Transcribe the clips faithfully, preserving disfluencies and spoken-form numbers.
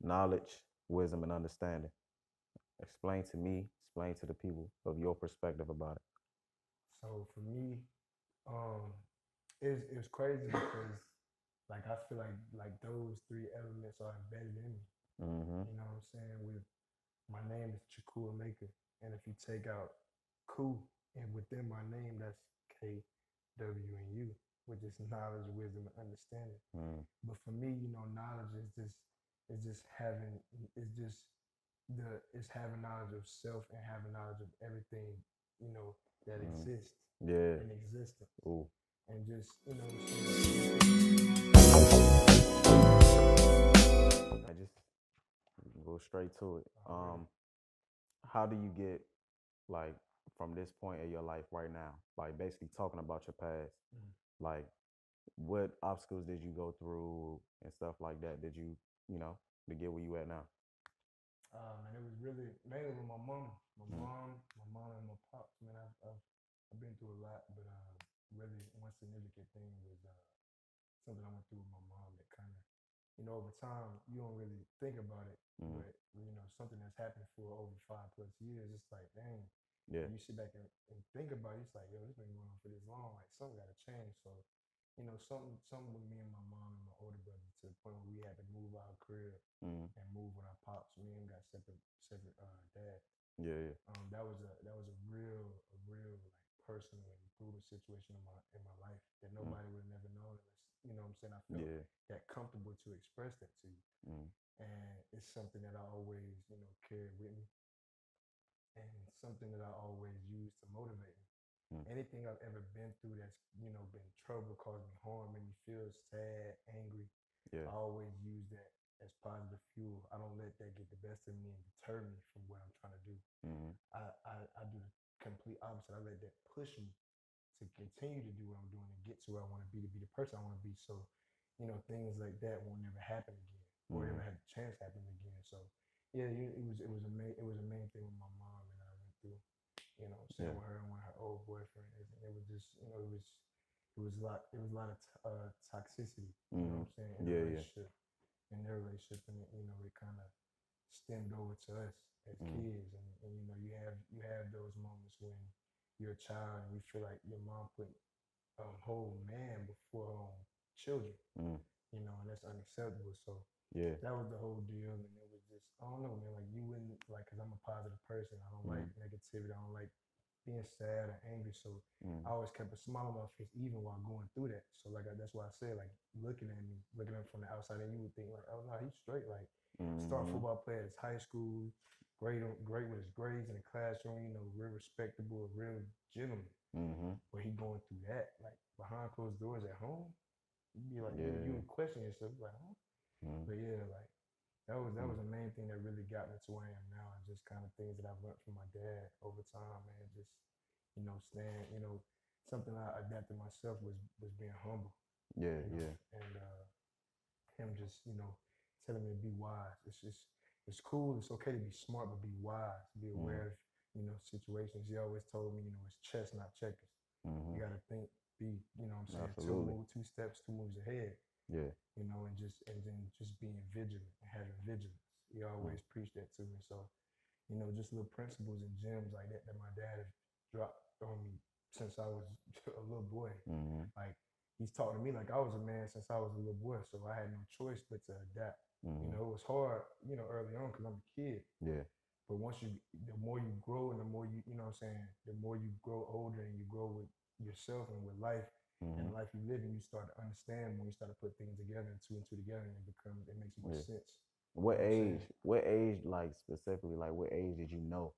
knowledge, wisdom, and understanding. Explain to me, explain to the people of your perspective about it. So for me, um, it's it's crazy because like I feel like like those three elements are embedded in me. Mm-hmm. You know what I'm saying? With my name is chuckwuemeka, and if you take out ku and within my name, that's K W and U, which is knowledge, wisdom, and understanding. Mm. But for me, you know, knowledge is just is just having it's just the it's having knowledge of self and having knowledge of everything, you know, that Mm. exists Yeah. in existence. Ooh. And just, you know, saying, I just go straight to it. oh, really? Um, how do you get like from this point in your life right now? Like basically talking about your past. Mm. Like what obstacles did you go through and stuff like that? Did you, you know, to get where you at now? Um, and it was really mainly with my mom, my Mm. mom, my mom and my pops. Man, I've, I've, I've been through a lot, but uh, really one significant thing was uh, something I went through with my mom that kind of, you know, over time you don't really think about it, Mm. but you know, something that's happened for over five plus years, it's like, dang. Yeah. And you sit back and, and think about it, it's like, yo, this been going on for this long. Like something got to change. So, you know, something, something with me and my mom and my older brother to the point where we had to move our crib Mm. and move with our pops. Me and him got separate, separate uh, dad. Yeah. Yeah. Um, that was a that was a real, a real like personal and brutal situation in my in my life that Mm. nobody would have never known unless you know what I'm saying. I felt Yeah. that comfortable to express that to you, Mm. and it's something that I always you know carry with me, and something that I always use to motivate me. Mm. Anything I've ever been through that's you know been trouble, caused me harm, made me feel sad, angry. Yeah. I always use that as positive fuel. I don't let that get the best of me and deter me from what I'm trying to do. Mm-hmm. I, I, I do the complete opposite. I let that push me to continue to do what I'm doing and get to where I want to be, to be the person I want to be. So, you know, things like that won't never happen again, or Mm-hmm. ever have the chance happen again. So, yeah, it was it was a main it was a main thing with my mom and I went through. You know, what I'm saying Yeah. with her and with her old boyfriend, and it was just you know it was it was a lot it was a lot of t- uh, toxicity. You know Mm-hmm. what I'm saying in the Yeah. Yeah. relationship, in their relationship, and you know it kind of stemmed over to us as Mm-hmm. kids, and, and you know you have you have those moments when you're a child and you feel like your mom put um, whole man before um, children, Mm. you know, and that's unacceptable. So Yeah. that was the whole deal, and it was just I don't know, man. Like you wouldn't like, cause I'm a positive person. I don't like Mm. negativity. I don't like being sad or angry. So Mm. I always kept a smile on my face even while going through that. So like I, that's why I say like looking at me, looking at him from the outside, and you would think like, oh no, he's straight. Like star Mm-hmm. football player, his high school, great, great with his grades in the classroom. You know, real respectable, real gentleman. Mm-hmm. But he going through that like behind closed doors at home. You'd be like, you you Yeah. would question yourself like, huh? Mm. But yeah, like that was that Mm. was the main thing that really got me to where I am now, and just kind of things that I've learned from my dad over time, man. Just you know, stand, you know, something I adapted myself was was being humble, Yeah. you know, Yeah. and uh, him just you know telling me to be wise. It's just it's cool. It's okay to be smart, but be wise. Be Mm. aware of you know situations. He always told me, you know, it's chess, not checkers. Mm-hmm. You got to think, be, you know, what I'm saying, two Absolutely. move, two steps, two moves ahead, Yeah. you know, and just and then just being vigilant and having vigilance. He Mm. always preached that to me. So, you know, just little principles and gems like that that my dad has dropped on me since I was a little boy. Mm-hmm. Like he's taught to me like I was a man since I was a little boy, so I had no choice but to adapt. You Mm-hmm. know, it was hard, you know, early on because I'm a kid. Yeah. But once you, the more you grow and the more you, you know what I'm saying, the more you grow older and you grow with yourself and with life and Mm-hmm. the life you live in, you start to understand when you start to put things together and two and two together and it becomes, it makes more Yeah. sense. You What know what I'm age? saying? What age? Like specifically, like what age did you know?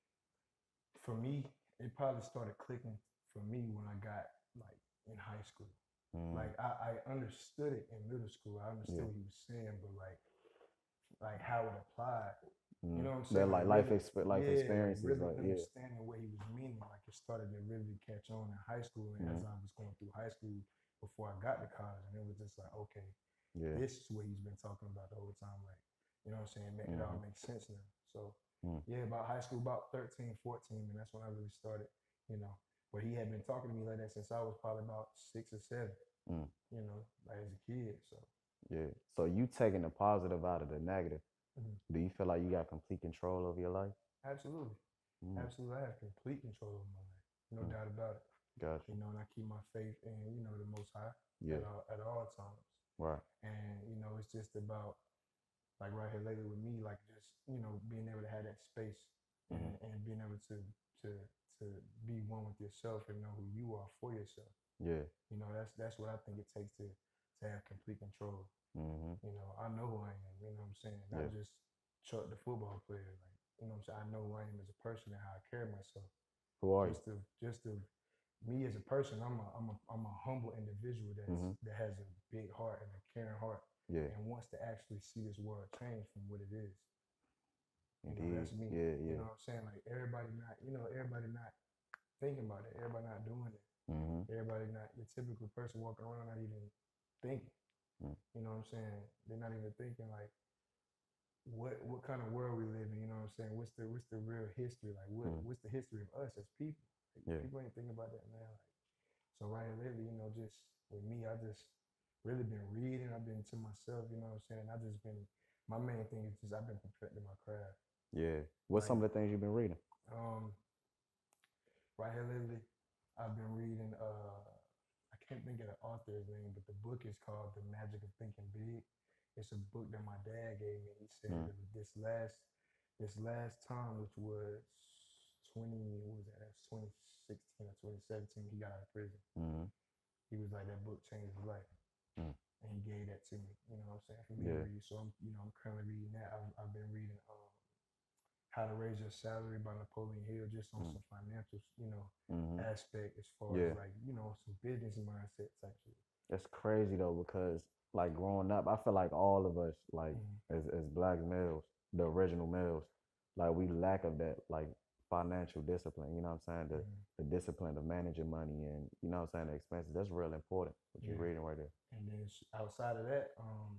For me, it probably started clicking for me when I got like in high school. Mm. Like I, I understood it in middle school. I understood Yeah. what he was saying, but like like how it applied. You Mm. know what I'm That saying? Like like life really, exp- life yeah, like experiences. really Like yeah. understanding what he was meaning. Like it started to really catch on in high school, and as Mm. I was going through high school before I got to college, and it was just like, okay, Yeah. this is what he's been talking about the whole time. Like, you know what I'm saying? It all Mm-hmm. makes sense now. So Mm. yeah, about high school, about thirteen, fourteen, and that's when I really started. You know, but he had been talking to me like that since I was probably about six or seven. Mm. You know, like as a kid. So Yeah. So you taking the positive out of the negative. Do you feel like you got complete control over your life? Absolutely. Mm, Absolutely. I have complete control over my life. No mm, doubt about it. got You know, and I keep my faith in, you know, the most high you. at Yeah. all at all times. Right. And, you know, it's just about like right here lately with me, like just, you know, being able to have that space Mm-hmm. and, and being able to to to be one with yourself and know who you are for yourself. Yeah. You know, that's that's what I think it takes to to have complete control. Mm-hmm. You know, I know who I am, you know what I'm saying? Yeah. Not just Chuck the football player, like, you know what I'm saying? I know who I am as a person and how I carry myself. Who are you? Just to just to me as a person, I'm a I'm a I'm a humble individual that's Mm-hmm. that has a big heart and a caring heart Yeah. and wants to actually see this world change from what it is. You know, Indeed. that's me. Yeah. You Yeah. know what I'm saying? Like everybody not, you know, everybody not thinking about it. Everybody not doing it. Mm-hmm. Everybody not your typical person walking around not even thinking. Mm. You know what I'm saying? They're not even thinking like what what kind of world we live in, you know what I'm saying? What's the what's the real history? Like what Mm. what's the history of us as people? Like, Yeah. people ain't thinking about that now. Like so right here lately, you know, just with me, I just really been reading. I've been to myself, you know what I'm saying? I just been my main thing is just I've been perfecting my craft. Yeah. What's Like some of the things you've been reading? um right here lately, I've been reading uh I can't think of the author's name, but the book is called The Magic of Thinking Big. It's a book that my dad gave me. He said Mm. that this last this last time, which was twenty, what was that? That's twenty sixteen or twenty seventeen. He got out of prison. Mm-hmm. He was like that book changed his life, Mm. and he gave that to me. You know what I'm saying? For me to Yeah. read. So I'm you know I'm currently reading that. I've, I've been reading um, How to Raise Your Salary by Napoleon Hill, just on Mm. some financial you know Mm-hmm. aspect as far as Yeah. like you know some business mindset type shit. That's crazy though, because like growing up, I feel like all of us, like Mm-hmm. as as black males, the original males, like we lack of that like financial discipline. You know what I'm saying? The Mm-hmm. the discipline of managing money and you know what I'm saying, the expenses. That's real important. What you're Yeah. reading right there. And then outside of that, um,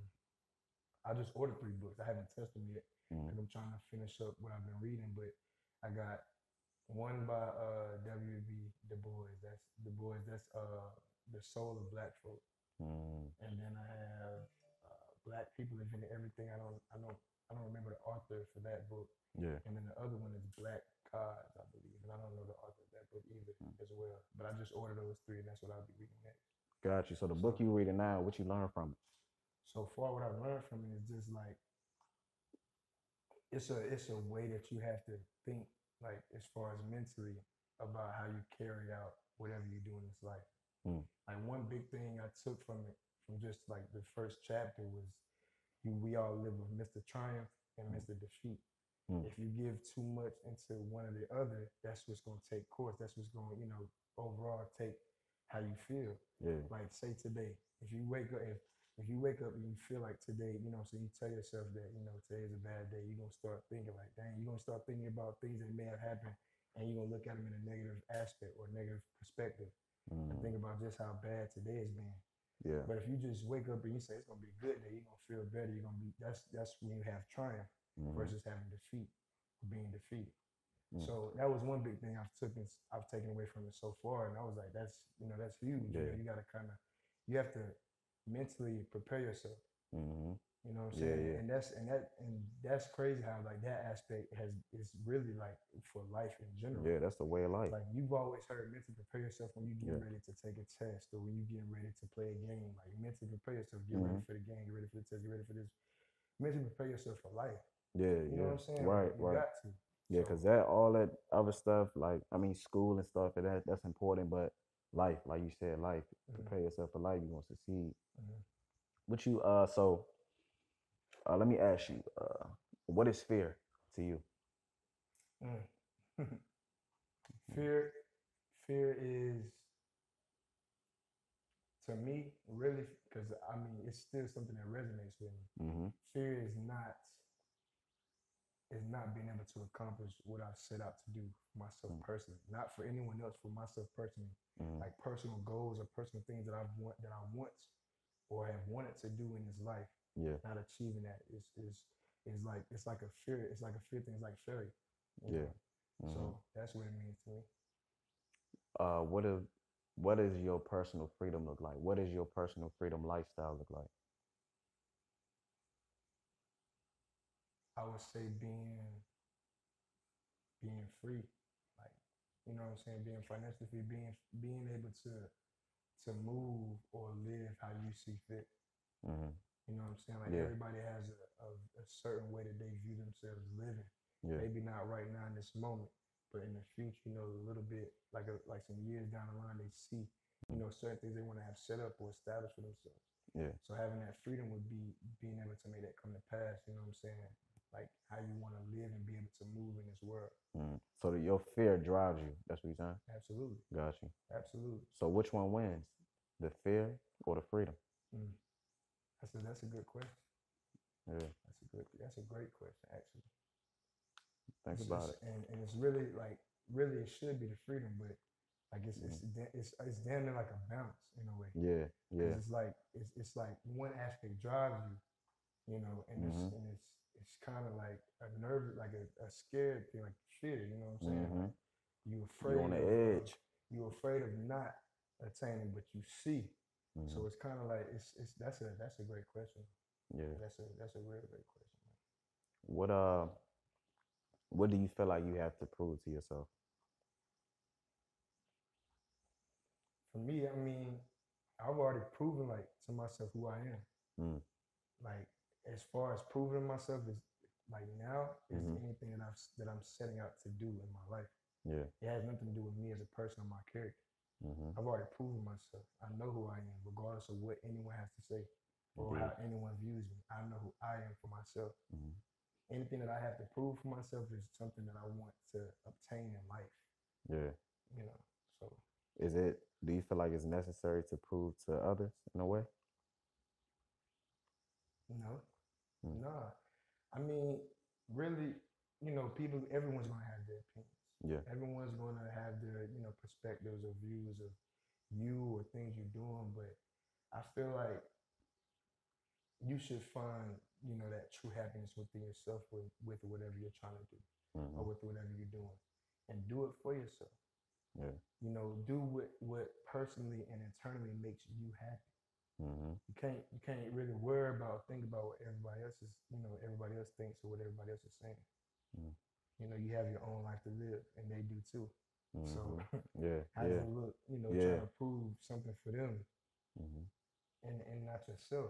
I just ordered three books. I haven't touched them yet Mm-hmm. because I'm trying to finish up what I've been reading. But I got one by uh, W B Du Bois. That's Du Bois. That's uh, the soul of Black folk. Mm-hmm. And then I have uh, Black People Invented Everything. I don't. I don't. I don't remember the author for that book. Yeah. And then the other one is Black Gods, I believe. And I don't know the author of that book either Mm. as well. But I just ordered those three, and that's what I'll be reading next. Got you. So the book So you reading now, what you learn from it? so far, what I've learned from it is just like it's a it's a way that you have to think like as far as mentally about how you carry out whatever you do in this life. Mm. Like one big thing I took from it from just like the first chapter was you we all live with Mister Triumph and Mm. Mister Defeat. Mm. If you give too much into one or the other, that's what's gonna take course. That's what's gonna, you know, overall take how you feel. Yeah. Like say today, if you wake up if if you wake up and you feel like today, you know, so you tell yourself that, you know, today is a bad day, you're gonna start thinking like, dang, you're gonna start thinking about things that may have happened and you're gonna look at them in a negative aspect or negative perspective and Mm. think about just how bad today has been. Yeah. But if you just wake up and you say it's gonna be a good day, you're gonna feel better, you're gonna be that's that's when you have triumph Mm-hmm. versus having defeat or being defeated. Mm. So that was one big thing I've taken I've taken away from it so far, and I was like, that's you know that's huge. You know, Yeah. you got to kind of you have to mentally prepare yourself. Mm-hmm. You know what I'm Yeah. saying? Yeah. And that's and that and that's crazy how like that aspect has is really like for life in general. Yeah. That's the way of life. Like you've always heard mentally prepare yourself when you're getting Yeah. ready to take a test or when you're getting ready to play a game. Like mentally prepare yourself, get Mm-hmm. ready for the game, get ready for the test, get ready for this. Mentally prepare yourself for life. Yeah. You know Yeah. what I'm saying? Right. Like you Right. got to. Yeah, So cause that all that other stuff, like I mean, school and stuff, and that that's important. But life, like you said, life. mm-hmm, Prepare yourself for life. You're gonna succeed. mm-hmm. What you uh? So uh, let me ask you, uh, what is fear to you? Mm. fear, fear is to me really because I mean it's still something that resonates with me. Mm-hmm. Fear is not is not being able to accomplish what I've set out to do for myself personally, not for anyone else, for myself personally. Mm-hmm. Like personal goals or personal things that I want that I want or have wanted to do in this life, Yeah. not achieving that is is is like it's like a fear. It's like a fear thing. It's like failure. You Yeah. know? So Mm-hmm. that's what it means to me. Uh, what is what does your personal freedom look like? What does your personal freedom lifestyle look like? I would say being being free, like you know what I'm saying, being financially free, being being able to to move or live how you see fit. Mm-hmm. You know what I'm saying? Like Yeah. everybody has a, a, a certain way that they view themselves living. Yeah. Maybe not right now in this moment, but in the future, you know, a little bit like a, like some years down the line, they see, you know, certain things they want to have set up or established for themselves. Yeah. So having that freedom would be being able to make that come to pass. You know what I'm saying? Like how you want to live and be able to move in this world. Mm. So that your fear drives you. That's what you're saying? Absolutely. Got you. Absolutely. So which one wins? The fear or the freedom? Mm. That's a that's a good question. Yeah. That's a good that's a great question actually. Think It's, about it's, it. and, and it's really like really it should be the freedom, but like it's it's Mm. da- it's it's damn near like a balance in a way, Yeah. because Yeah. it's like it's it's like one aspect drives you, you know, and it's Mm-hmm. and it's it's kind of like a nerve, like a, a scared thing, like fear. You know what I'm saying? Mm-hmm. Like you You on afraid the of, of edge. you afraid of not attaining, but you see. Mm-hmm. So it's kind of like it's it's that's a that's a great question. Yeah. That's a that's a real great question. What uh what do you feel like you have to prove to yourself? For me, I mean, I've already proven like to myself who I am. Mm. Like as far as proving myself is like now is Mm-hmm. anything that I've that I'm setting out to do in my life. Yeah. It has nothing to do with me as a person or my character. Mm-hmm. I've already proven myself. I know who I am, regardless of what anyone has to say or Indeed. how anyone views me. I know who I am for myself. Mm-hmm. Anything that I have to prove for myself is something that I want to obtain in life. Yeah. You know, so Is it, do you feel like it's necessary to prove to others in a way? no, Mm. nah. I mean, really, you know, people, everyone's gonna have their opinions. Yeah. Everyone's gonna have their, you know, perspectives or views of you or things you're doing. But I feel like you should find, you know, that true happiness within yourself with, with whatever you're trying to do Mm-hmm. or with whatever you're doing. And do it for yourself. Yeah. You know, do what, what personally and internally makes you happy. Mm-hmm. You can't you can't really worry about think about what everybody else is, you know, everybody else thinks or what everybody else is saying. Mm. You know, you have your own life to live and they do too. So Mm-hmm. Yeah. how does Yeah. it look, you know, Yeah. trying to prove something for them Mm-hmm. and, and not yourself?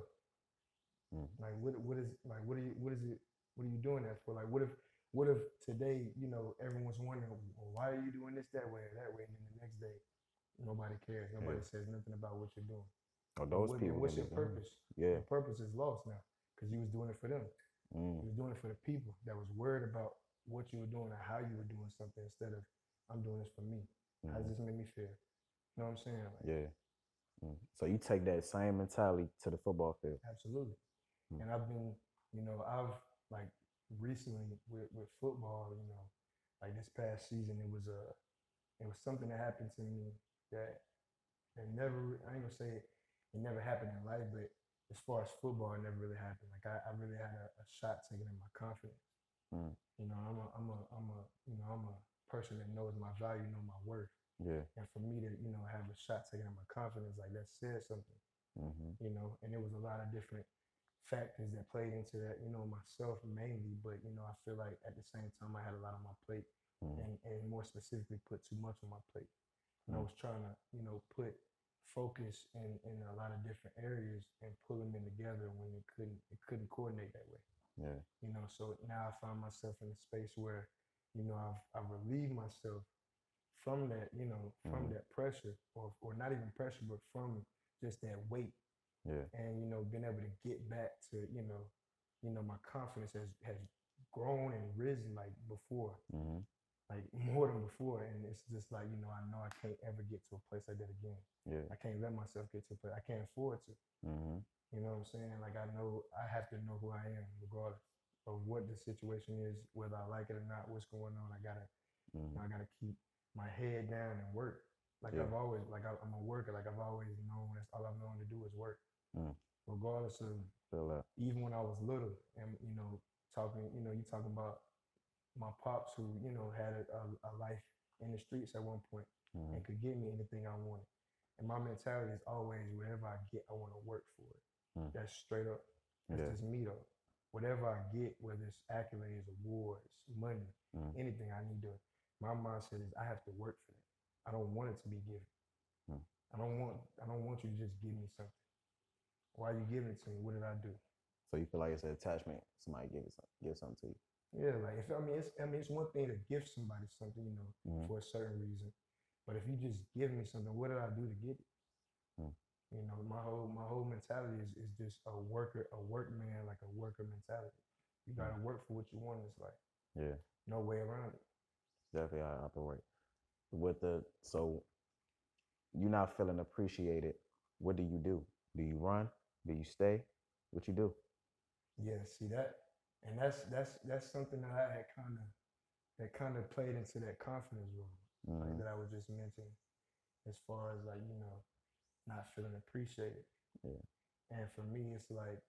Mm. Like what what is like what are you what is it what are you doing that for? Like what if what if today, you know, everyone's wondering, well, why are you doing this that way or that way, and then the next day nobody cares. Nobody Yeah. says nothing about what you're doing. Oh, And those what and people what's can your be gone. purpose? Yeah. Your purpose is lost now because you was doing it for them. Mm. You was doing it for the people that was worried about what you were doing or how you were doing something instead of I'm doing this for me. How does Mm. this make me feel? You know what I'm saying? Like, Yeah. Mm. So you take that same mentality to the football field. absolutely. Mm. And I've been, you know, I've like recently with, with football, you know, like this past season, it was a, it was something that happened to me that that never, I ain't gonna say it, it never happened in life, but as far as football, it never really happened. Like I, I really had a, a shot taken in my confidence. Mm. You know, I'm a, I'm a, I'm a, you know, I'm a person that knows my value, know my worth. Yeah. And for me to, you know, have a shot taken in my confidence, like that said something, Mm-hmm. you know, and there was a lot of different factors that played into that, you know, myself mainly, but, you know, I feel like at the same time I had a lot on my plate Mm. and, and more specifically put too much on my plate. And I Mm. was trying to, you know, put focus in, in a lot of different areas and pull them in together when it couldn't, it couldn't coordinate that way. Yeah. You know, so now I find myself in a space where, you know, I've, I've relieved myself from that, you know, from Mm. that pressure or, or not even pressure, but from just that weight Yeah. and, you know, being able to get back to, you know, you know, my confidence has, has grown and risen like before, Mm-hmm. like more than before. And it's just like, you know, I know I can't ever get to a place like that again. Yeah. I can't let myself get to a place. I can't afford to. Mm-hmm. You know what I'm saying? Like I know I have to know who I am regardless of what the situation is, whether I like it or not, what's going on. I gotta, Mm-hmm. you know, I gotta keep my head down and work. Like Yeah. I've always, like I, I'm a worker. Like I've always known that's all I've known to do is work, Mm. regardless of Feel that. even when I was little. And you know, talking, you know, you talking about my pops who, you know, had a, a, a life in the streets at one point Mm-hmm. and could give me anything I wanted. And my mentality is always wherever I get, I want to work for it. Mm. That's straight up. That's Yeah. just me though. whatever I get, whether it's accolades, awards, money, Mm. anything, I need to. My mindset is I have to work for that. I don't want it to be given. Mm. I don't want. I don't want you to just give me something. Why are you giving it to me? What did I do? So you feel like it's an attachment. Somebody give it some, give something to you. Yeah, like if I mean, it's I mean, it's one thing to give somebody something, you know, Mm. for a certain reason, but if you just give me something, what did I do to get it? Mm. You know, my whole my whole mentality is, is just a worker, a workman, like a worker mentality. You gotta work for what you want. It's like Yeah, no way around it. definitely how I operate. With the so you're not feeling appreciated. What do you do? Do you run? Do you stay? What you do? Yeah, see that, and that's that's that's something that I had kind of that kind of played into that confidence role, like Mm-hmm. that I was just mentioning, as far as like you know not feeling appreciated. Yeah. And for me, it's like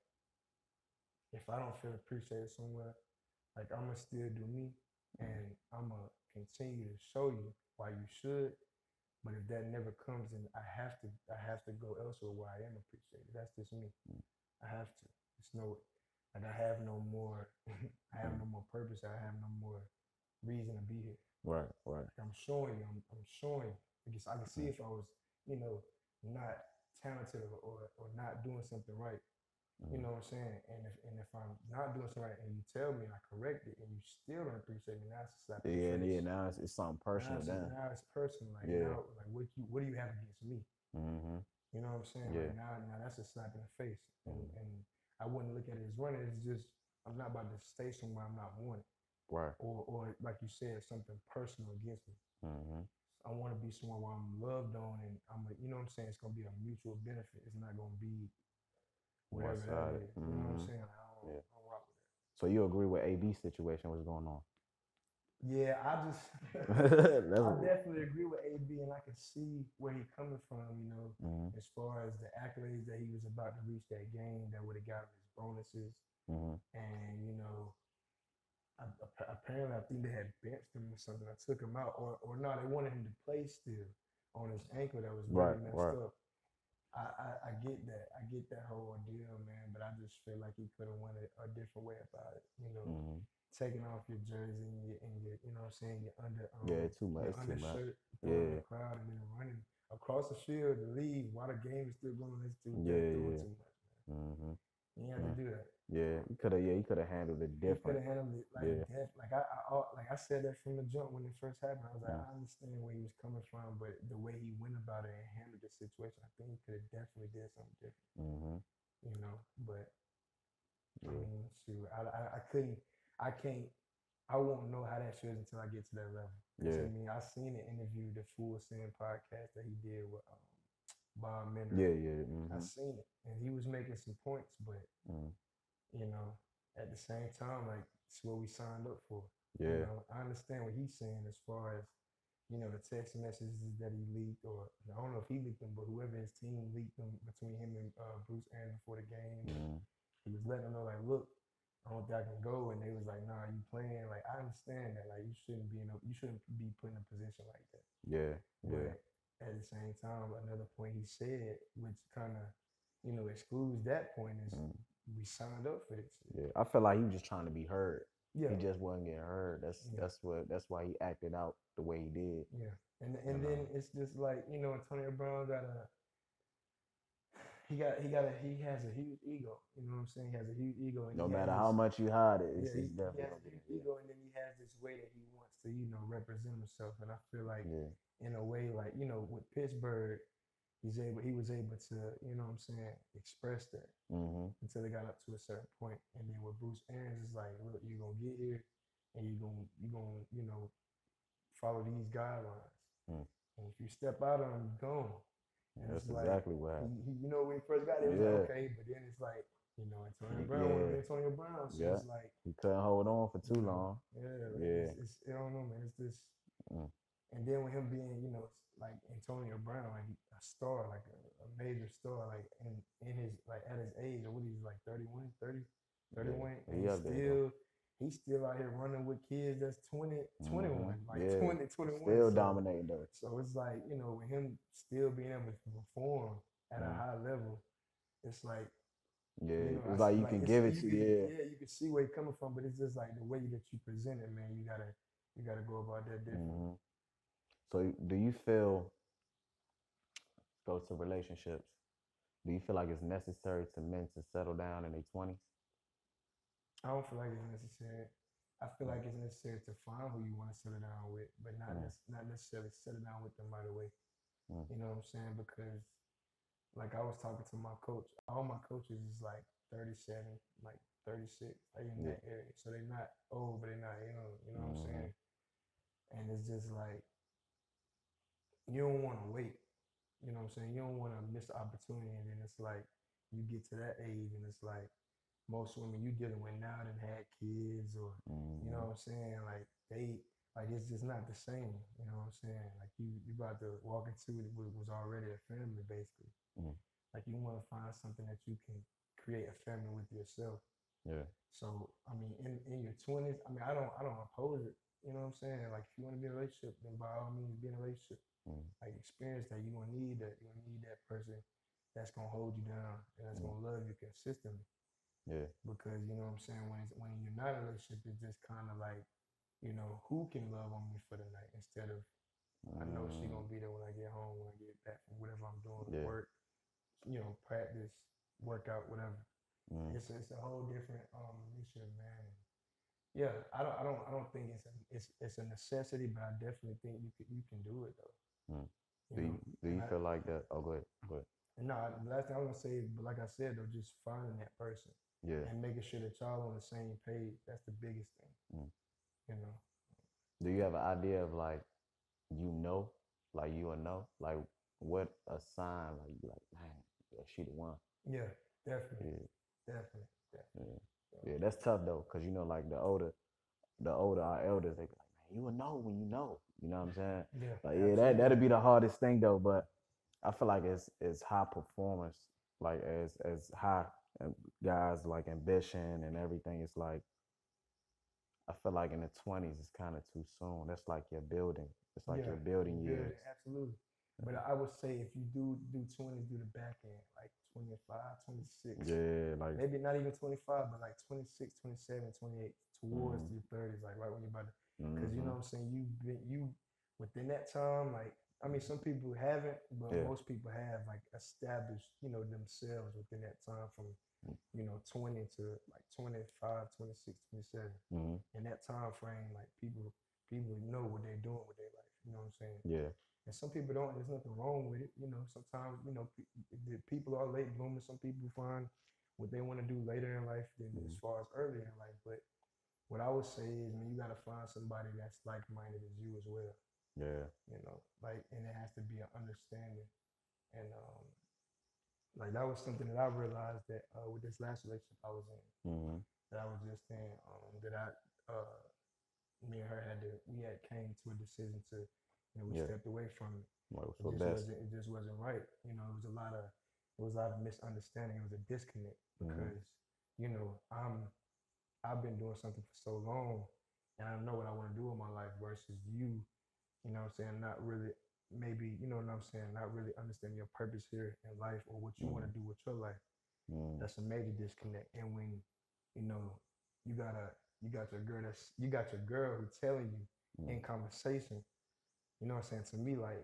if I don't feel appreciated somewhere, like I'm gonna still do me, and I'm gonna continue to show you why you should. But if that never comes, then I have to I have to go elsewhere where I am appreciated. That's just me. Mm. I have to. It's no like I have no more. I have Mm. no more purpose. I have no more reason to be here. Right, right. Like I'm showing you. I'm, I'm showing you. I guess I can see Mm. if I was, you know, not talented or, or, or not doing something right. You Mm. know what I'm saying? And if and if I'm not doing something right and you tell me and I correct it and you still don't appreciate me, now it's a slap in the Yeah, face. yeah. Now it's, it's something Now personal. it's Then. now it's personal. Like Yeah. now, like what you what do you have against me? Mm-hmm. You know what I'm saying? Yeah. Like now, now that's a slap in the face. And Mm. and I wouldn't look at it as running. It's just I'm not about to stay somewhere I'm not wanted. Right. Or or like you said, something personal against me. Mm-hmm. I want to be somewhere where I'm loved on and I'm a, you know what I'm saying? It's gonna be a mutual benefit. It's not gonna be One whatever that sided. is. You know what I'm Mm-hmm. saying? Like, I don't, Yeah. I don't rock with that. So you agree with A B situation? What's going on? Yeah, I just That's I what. definitely agree with A B, and I can see where he's coming from. You know, Mm-hmm. as far as the accolades that he was about to reach that game, that would have got him his bonuses, Mm-hmm. and you know, I, apparently I think they had benched him or something. I took him out, or or no, they wanted him to play still on his ankle that was Right, really messed right. up. I, I, I get that. I get that whole ordeal, man. But I just feel like he could have went a, a different way about it. You know, Mm-hmm. taking off your jersey and your, and your you know what I'm saying, your under um Yeah, too much. your It's too much. undershirt, throwing Yeah. the crowd and then running across the field to leave while the game is still going. It's too Yeah, that's doing yeah. too much, man. Mm-hmm. You have to Mm. do that. Yeah, he could have. Yeah, he could have handled it He could different. have handled it like Yeah. that. Like I, I like I said that from the jump when it first happened. I was like, Mm. I understand where he was coming from, but the way he went about it and handled the situation, I think he could have definitely did something different. Mm-hmm. You know, but I Yeah. mean, shoot, I, I, I couldn't, I can't, I won't know how that feels until I get to that level. Cause Yeah. I mean, I seen the interview, the Full Send podcast that he did with um, Bob Mender. Yeah, yeah. I Mm-hmm. seen it, and he was making some points, but Mm. you know, at the same time, like it's what we signed up for. You Yeah. know, I understand what he's saying as far as you know the text messages that he leaked, or I don't know if he leaked them, but whoever his team leaked them between him and uh, Bruce Arians before the game. Mm. He was letting them know, like, look, I don't think I can go. And they was like, nah, you playing. Like, I understand that. Like, you shouldn't be in a, you shouldn't be put in a position like that. Yeah. Yeah. But at the same time, another point he said, which kind of, you know, excludes that point, is Mm. we signed up for this. Yeah. I feel like he was just trying to be heard. Yeah. He just wasn't getting heard. That's Yeah. that's what that's why he acted out the way he did. Yeah. And and You then know. it's just like, you know, Antonio Brown got a he got he got a he has a huge ego. You know what I'm saying? He has a huge ego, and No he matter has how this, much you hide it, it's, yeah, he, it's he definitely has gonna a be huge yeah. ego, and then he has this way that he wants to, you know, represent himself. And I feel like, Yeah. in a way, like you know, with Pittsburgh, he's able he was able to, you know what I'm saying, express that Mm-hmm. until they got up to a certain point. And then with Bruce Arians, it's like, look, you're gonna get here, and you're gonna you gonna you know follow these guidelines. Mm. And if you step out on them, you're gone. And That's it's like, exactly what he, happened. he, you know, when he first got there, it was Yeah. like, okay, but then it's like, you know, Antonio Y- Brown would have yeah. been Antonio Brown. So Yeah. it's like, He couldn't hold on for too you know, long. yeah, like Yeah. it's, it's, I don't know, man. It's just, Mm. and then with him being, you know, like Antonio Brown, like a star, like a, a major star, like in, in his, like at his age, or what he's like thirty-one, thirty, thirty-one, Yeah. and He he's up there though. still, he's still out here running with kids that's twenty, twenty-one, Mm-hmm. like Yeah. twenty, twenty-one. Still So, dominating though. so it's like, you know, with him still being able to perform at a Mm. high level, it's like, Yeah, You know, I it's s- like you like can it's give it you to could you. yeah, you can see where you're coming from, but it's just like the way that you present it, man. You gotta you gotta go about that Yeah. different. Hmm. So do you feel, go to relationships, do you feel like it's necessary to men to settle down in their twenties? I don't feel like it's necessary. I feel Mm, like it's necessary to find who you want to settle down with, but not mm, nec- not necessarily settle down with them right away. mm, You know what I'm saying? Because like I was talking to my coach, all my coaches is like thirty-seven, like thirty-six, like in yeah. that area. So they're not old, but they're not young. You know what I'm Hmm. saying? And it's just like you don't want to wait. You know what I'm saying? You don't want to miss the opportunity, and then it's like you get to that age, and it's like most women you dealing with now that had kids, or you Hmm. know what I'm saying? Like they, like it's just not the same. You know what I'm saying? Like you, you about to walk into it was, was already a family basically. Mm, Like you want to find something that you can create a family with yourself. yeah. So I mean, in, in your twenties, I mean, I don't I don't oppose it. You know what I'm saying? Like if you want to be in a relationship, then by all means be in a relationship. Mm, Like experience that. You're gonna need that. You're gonna need that person that's gonna hold you down and that's mm, gonna love you consistently. yeah. Because you know what I'm saying, when it's when you're not in a relationship, it's just kind of like, you know, who can love on me for the night instead of I know she Mm, gonna be there when I get home, when I get back from whatever I'm doing, yeah. work, you know, practice, workout, whatever. Mm, It's it's a whole different um mission, man. Yeah, I don't I don't I don't think it's a, it's it's a necessity, but I definitely think you can you can do it though. mm. You Do know, you do and you I feel like that? Oh, go ahead. Go ahead. and no, the last thing I was gonna say, but like I said though, just finding that person Yeah. and making sure that y'all on the same page. That's the biggest thing. Mm. You know. Do you have an idea of like, you know, like you will know, like what a sign, like you like, man, yeah, she the one. Yeah, definitely, Yeah, definitely, definitely. yeah, So, yeah. That's tough though, cause you know, like the older, the older our elders, they be like, man, you will know when you know. You know what I'm saying? yeah, Like, yeah, that absolutely. that'll be the hardest thing though. But I feel like it's it's high performance, like as as high uh, guys like ambition and everything. It's like I feel like in the twenties it's kind of too soon. That's like your building. It's like Yeah, your you building build years. it, absolutely. But I would say if you do do twenty, do the back end, like twenty-five, twenty-six, Yeah, like. maybe not even twenty-five, but like twenty-six, twenty-seven, twenty-eight, towards Mm, your thirties, like right when you're about to, because you mm-hmm. know what I'm saying, you've been, you, within that time, like, I mean, some people haven't, but Yeah. most people have, like, established, you know, themselves within that time from, you know, twenty to like twenty-five, twenty-six, twenty-seven. Mm-hmm. In that time frame, like, people, people know what they're doing with their life, you know what I'm saying? Yeah. And some people don't. There's nothing wrong with it. You know, sometimes you know pe- people are late bloomers. Some people find what they want to do later in life than as Mm-hmm. far as earlier in life. But what I would say is, man, you got to find somebody that's like-minded as you as well. Yeah. You know, like, and it has to be an understanding. And um, like that was something that I realized that uh, with this last relationship I was in, Mm-hmm. that I was just saying um, that I, uh, me and her had to, we had came to a decision to, you know, we Yeah. stepped away from it. Like It for just best. wasn't. It just wasn't right. You know, it was a lot of. It was a lot of misunderstanding. It was a disconnect Mm-hmm. because, you know, I'm. I've been doing something for so long, and I know what I want to do in my life. Versus you, you know, what I'm saying, not really. Maybe you know what I'm saying. Not really understanding your purpose here in life or what you want Mm-hmm. to do with your life. Mm-hmm. That's a major disconnect. And when, you know, you gotta, you got your girl. That's you got your girl who telling you in conversation. You know what I'm saying? To me, like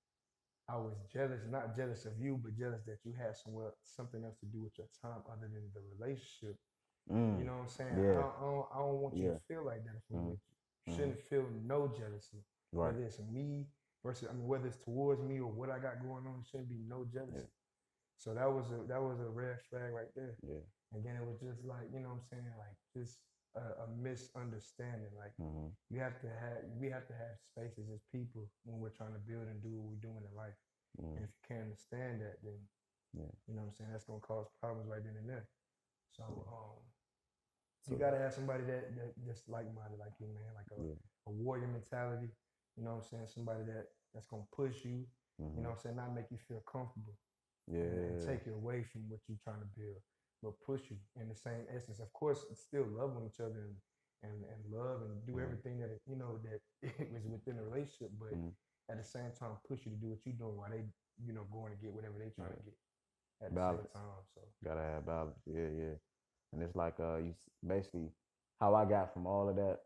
I was jealous, not jealous of you, but jealous that you had somewhere something else to do with your time other than the relationship. You Mm. know what I'm saying? I Yeah. don't, I don't, I don't want you to Yeah. feel like that if I'm Mm-hmm. with you. You Mm-hmm. shouldn't feel no jealousy, Right. whether it's me versus, I mean, whether it's towards me or what I got going on. It shouldn't be no Yeah. jealousy. So that was a that was a red flag right there. Yeah. And then it was just like, you know what I'm saying, like just a, a misunderstanding. Like Mm-hmm. you have to have we have to have spaces as people when we're trying to build and do what we're doing in life. Mm-hmm. And if you can't understand that, then Yeah. you know what I'm saying, that's gonna cause problems right then and there. So Yeah. um you So. gotta have somebody that, that that's like minded like you, man, like a, Yeah. a warrior mentality, you know what I'm saying, somebody that that's gonna push you, you Mm-hmm. know what I'm saying, not make you feel comfortable and, and Yeah. take you away from what you're trying to build, but push you in the same essence. Of course, still love on each other and and, and love and do Mm-hmm. everything that you know that is within a relationship, but Mm-hmm. at the same time push you to do what you're doing while they, you know, going to get whatever they trying Yeah. to get. at the same balance. time. So Gotta have balance. Yeah, yeah. And it's like uh, you s- basically how I got from all of that.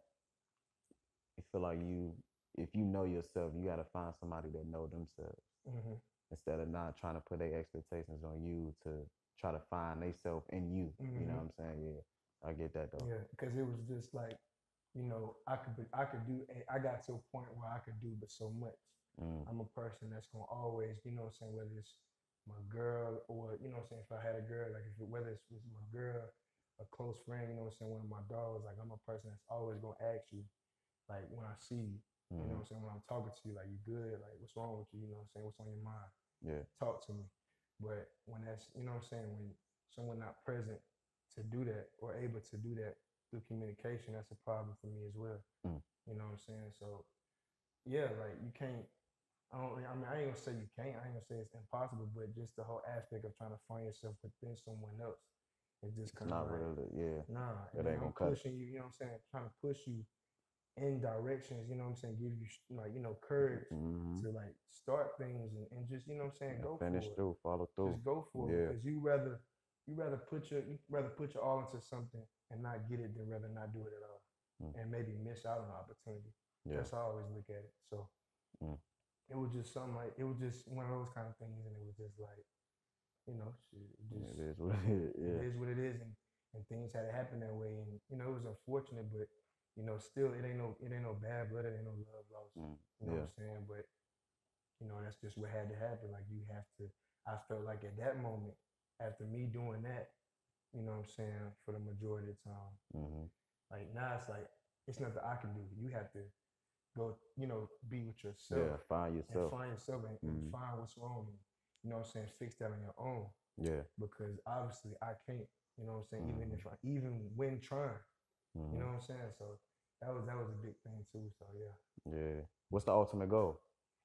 You feel like you, if you know yourself, you gotta find somebody that know themselves hmm instead of not trying to put their expectations on you to try to find themselves in you. You know hmm what I'm saying? Yeah, I get that though. yeah, because it was just like, you know, I could be, I could do. I got to a point where I could do but so much. Mm, I'm a person that's gonna always, you know what I'm saying, whether it's my girl or, you know what I'm saying, if I had a girl, like if it, whether it's with my girl, a close friend, you know what I'm saying, one of my dogs, like I'm a person that's always gonna ask you, like when I see you, you know mm-hmm. what I'm saying, when I'm talking to you, like you good, like what's wrong with you, you know what I'm saying, what's on your mind, Yeah. talk to me. But when that's, you know what I'm saying, when someone not present to do that or able to do that through communication, that's a problem for me as well. Mm, You know what I'm saying? So yeah, like you can't. I don't. I mean, I ain't gonna say you can't. I ain't gonna say it's impossible, but just the whole aspect of trying to find yourself within someone else, it's just it's kind of not like really. Yeah, nah. And that then ain't I'm gonna cut it. pushing you. You know what I'm saying? Trying to push you in directions. You know what I'm saying? Give you like, you know, courage Mm-hmm. to like start things and, and just, you know what I'm saying, And go finish for it. through, follow through. Just go for it, Yeah, because you rather you rather put your you rather put your all into something and not get it than rather not do it at all mm, and maybe miss out on an opportunity. yeah. That's how I always look at it. So Mm, it was just something like it was just one of those kind of things, and it was just like, you know, shit, it just it is what it is. it Yeah. is what it is, and and things had to happen that way, and you know it was unfortunate, but you know still it ain't no it ain't no bad blood, it ain't no love lost. Mm, You know yeah. what I'm saying? But you know that's just what had to happen. Like you have to. I felt like at that moment, after me doing that, you know what I'm saying, for the majority of the time, Mm-hmm. like now it's like it's nothing I can do. You have to go, you know, be with yourself Yeah. Find and yourself. find yourself and, and Mm-hmm. find what's wrong. And, you know what I'm saying? Fix that on your own, Yeah. because obviously I can't. You know what I'm saying? Even Mm-hmm. if I, even when trying, you Mm-hmm. know what I'm saying? So that was that was a big thing too. So yeah. Yeah. What's the ultimate goal?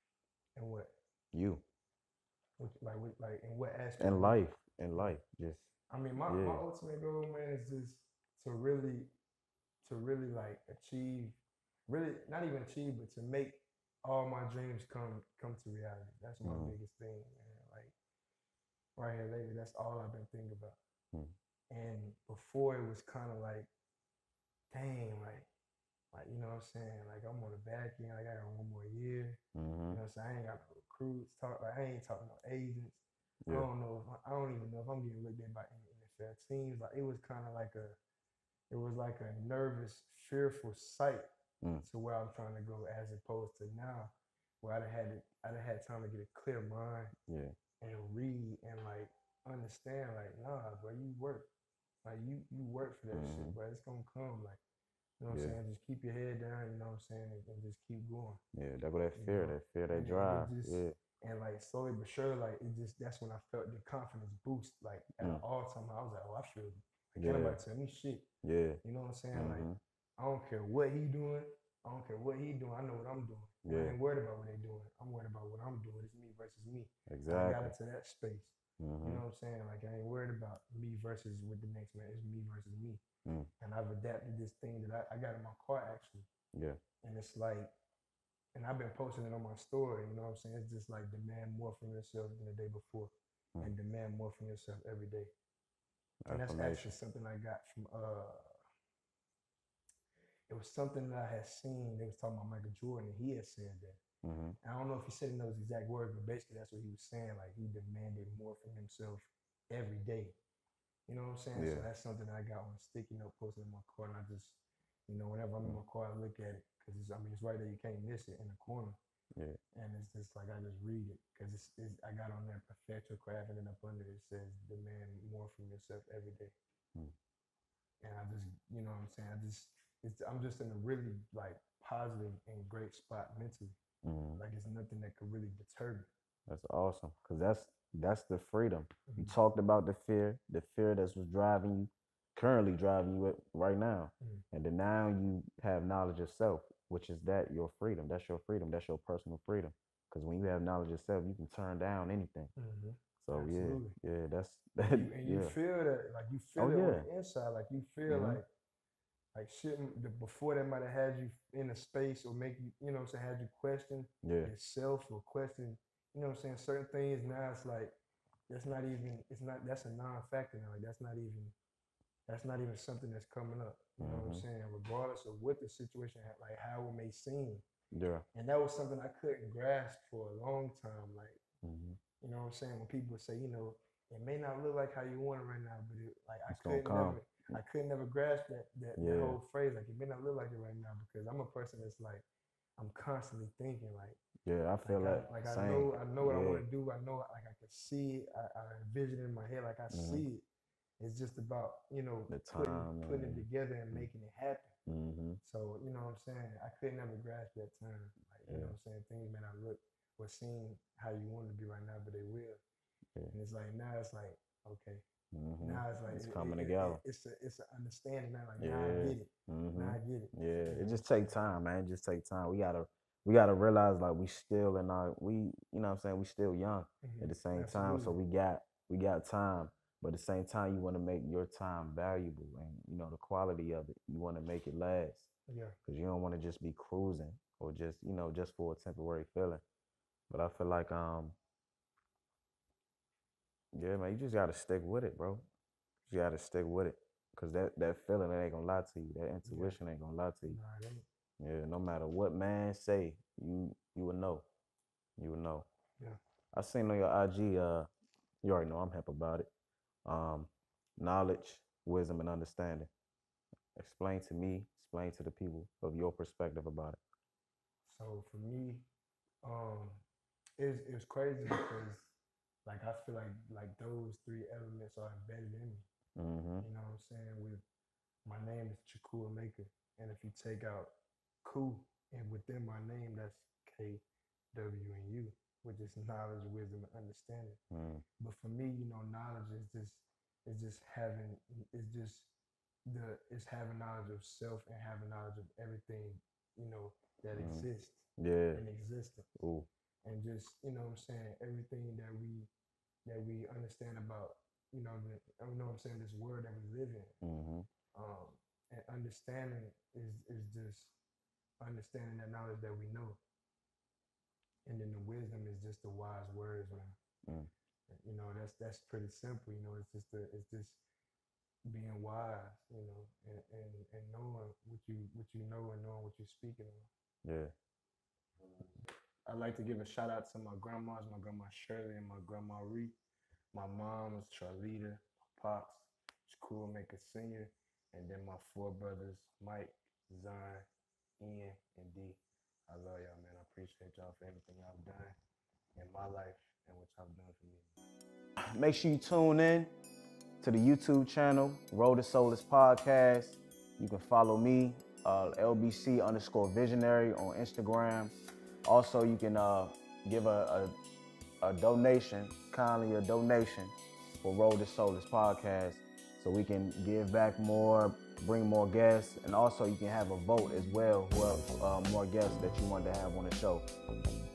And what, You what like what, like in what aspect? in What? life. In life. Just I mean, my my yeah. ultimate goal, man, is just to really to really like achieve, really not even achieve, but to make all my dreams come come to reality. That's my Mm-hmm. biggest thing, man. Like right here lately, that's all I've been thinking about. And before it was kind of like, dang, like, like you know what I'm saying? Like I'm on the back end, like I got one more year. Mm-hmm. You know what I'm saying? I ain't got no recruits, talk like I ain't talking no agents. I Yeah. don't know if I, I don't even know if I'm getting looked at by any N F L teams. Like it was kind of like a it was like a nervous, fearful sight Mm. to where I'm trying to go, as opposed to now where I'd had it, I'd had time to get a clear mind Yeah. and read and like understand, like, nah, bro, you work. Like you you work for that shit, Mm-hmm. bro. It's gonna come. Like, you know what I'm Yeah. saying? Just keep your head down, you know what I'm saying, and, and just keep going. Yeah. That go that You fear. know? That fear. That And and it drive. just Yeah. and like slowly but surely, like it just that's when I felt the confidence boost, like at an Mm. all time. I was like, oh, I feel like can't Yeah. nobody tell me shit. Yeah. You know what I'm saying? Like Mm-hmm. I don't care what he doing. I don't care what he doing. I know what I'm doing. And I Yeah. ain't worried about what they doing. I'm worried about what I'm doing. It's me versus me. And I got Exactly. into that space. You Mm-hmm. know what I'm saying? Like I ain't worried about me versus with the next man. It's me versus me. Mm. And I've adapted this thing that I, I got in my car actually. Yeah. And it's like, and I've been posting it on my story, you know what I'm saying? It's just like demand more from yourself than the day before, Mm. and demand more from yourself every day. And that's actually Affirmation. something I got from uh it was something that I had seen. They was talking about Michael Jordan, and he had said that. Mm-hmm. And I don't know if he said in those exact words, but basically that's what he was saying. Like he demanded more from himself every day. You know what I'm saying? So Yeah. that's something I got on a sticky note posted in my car, and I just, you know, whenever I'm in Mm. my car, I look at it because I mean it's right there. You can't miss it in the corner, Yeah. and it's just like I just read it because it's, it's I got on there perfect your craft, and then up under it says demand more from yourself every day. Mm. And I just, you know what I'm saying? I just, it's, I'm just in a really like positive and great spot mentally. Mm. Like it's nothing that could really deter me. That's awesome. Cause that's that's the freedom. You Mm-hmm. talked about the fear, the fear that's was driving you, currently driving you right now. Mm-hmm. And then now you have knowledge of self, which is that your freedom. That's your freedom. That's your personal freedom. Because when you have knowledge of self, you can turn down anything. Mm-hmm. So yeah, Absolutely. yeah, that's And that. you and you Yeah. feel that, like you Oh feel it on yeah. the inside, like you feel Mm-hmm. like like shit the, before that might have had you in a space or make you, you know what I'm saying, had you question Yeah. yourself or question, you know what I'm saying, certain things. Now it's like that's not even, it's not, that's a non-factor now. Like, that's not even, that's not even something that's coming up. You know mm-hmm. what I'm saying? Regardless of what the situation, like how it may seem. Yeah. And that was something I couldn't grasp for a long time. Like, mm-hmm. you know what I'm saying? When people say, you know, it may not look like how you want it right now, but it, like I it's couldn't never, I couldn't never grasp that that, yeah. that whole phrase. Like, it may not look like it right now, because I'm a person that's like, I'm constantly thinking. Like, yeah, I feel like, like, I, like same. I know, I know what yeah. I want to do. I know, like I can see it. I, I envision it in my head. Like I mm-hmm. see it. It's just about, you know, the putting time, putting it together and making it happen. Mm-hmm. So, you know what I'm saying? I couldn't ever grasp that time. Like, you yeah. know what I'm saying? Things may not look or seem how you want it to be right now, but they will. Yeah. And it's like, now it's like, okay. Mm-hmm. Now it's like, it's it, coming it, together. It, it's a, it's an understanding now. Like, yeah. now I get it. Mm-hmm. Now I get it. Yeah. yeah. It just takes time, man. It just takes time. We gotta, we gotta realize like we still in our, we, you know what I'm saying? We still young mm-hmm. at the same Absolutely. time. So we got, we got time. But at the same time, you want to make your time valuable, and you know the quality of it. You want to make it last, yeah. Because you don't want to just be cruising or just, you know, just for a temporary feeling. But I feel like, um, yeah, man, you just gotta stick with it, bro. You gotta stick with it, cause that that feeling, it ain't gonna lie to you. That intuition yeah. ain't gonna lie to you. Nah, it ain't. Yeah, no matter what man say, you you will know. You will know. Yeah. I seen on your I G. Uh, you already know I'm hip about it. Um, knowledge, wisdom, and understanding. Explain to me, explain to the people of your perspective about it. So for me, um, it's it's crazy because like I feel like like those three elements are embedded in me. Mm-hmm. You know what I'm saying? With my name is chuckwuemeka, and if you take out Ku and within my name, that's K, W, and U, which is knowledge, wisdom, and understanding. Mm. But for me, you know, knowledge is just is just having it's just the it's having knowledge of self and having knowledge of everything, you know, that mm. exists yeah. in existence. Ooh. And just, you know what I'm saying, everything that we that we understand about, you know, the, you know what I'm saying, this world that we live in. Mm-hmm. Um, and understanding is is just understanding that knowledge that we know. And then the wisdom is just the wise words, man. Mm. You know, that's that's pretty simple. You know, it's just a, it's just being wise, you know, and, and, and knowing what you what you know and knowing what you're speaking on. Yeah. I'd like to give a shout out to my grandmas, my grandma Shirley and my grandma Ree. My mom was Charlita, my pops, chuckwuemeka Senior, and then my four brothers, Mike, Zion, Ian, and D. I love y'all, man. I appreciate y'all for everything y'all done in my life and what y'all done for me. Make sure you tune in to the YouTube channel, Road to Soulless Podcast. You can follow me, uh, L B C underscore visionary on Instagram. Also, you can uh, give a, a, a donation, kindly a donation for Road to Soulless Podcast, so we can give back more, bring more guests, and also you can have a vote as well, who uh, more guests that you want to have on the show.